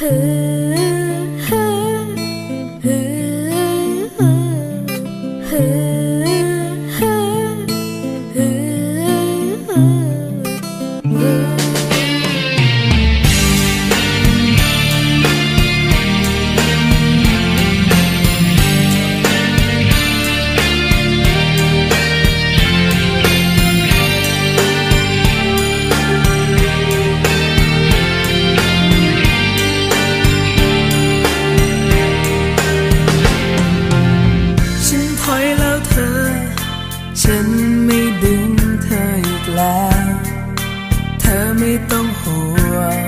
ฉันไม่ดึงเธออีกแล้วเธอไม่ต้องห่วง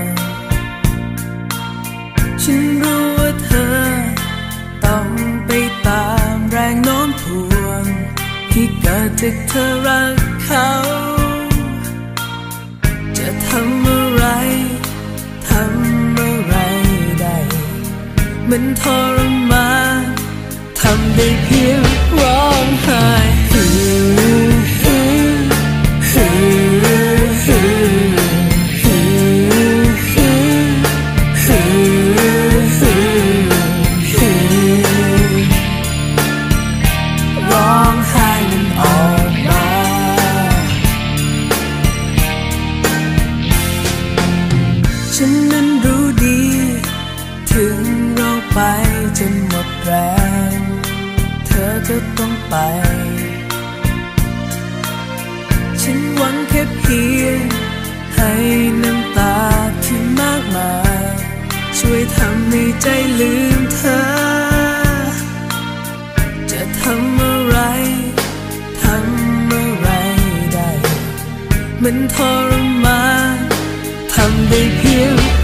ฉันรู้ว่าเธอต้องไปตามแรงโน้มถ่วงที่เกิดจากเธอรักเขาจะทำอะไรได้มันทรมานทำได้เพียงร้องไห้ฉันนั้นรู้ดีถึงเราไปจนหมดแรงเธอก็ต้องไปฉันหวังแค่เพียงให้น้ำตาที่มากมายช่วยทำให้ใจลืมเธอจะทำอะไรได้มันทรมานทำได้เพียง